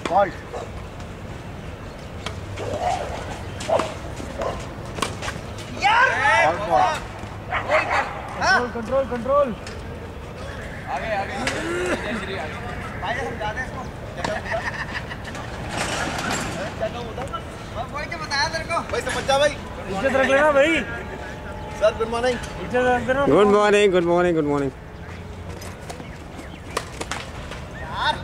Fault. यार control control आगे आगे भाई समझा दे इसको भाई क्या बताया तेरे को भाई समझ जा भाई इज्जत रख लेना भाई सर गुड मॉर्निंग इज्जत रख देना good morning good morning good morning यार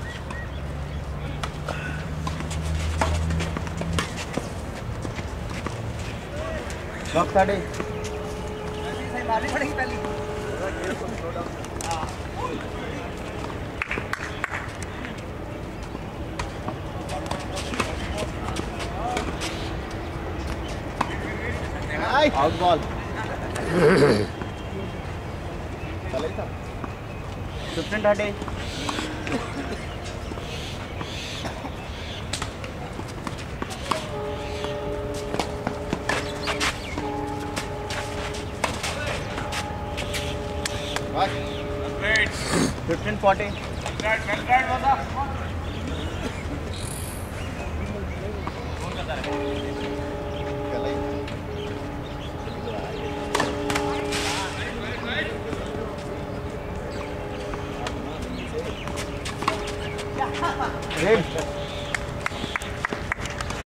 लॉक साइड सही मारनी पड़ेगी पहली आउट बॉल 15-30 15-40 रेड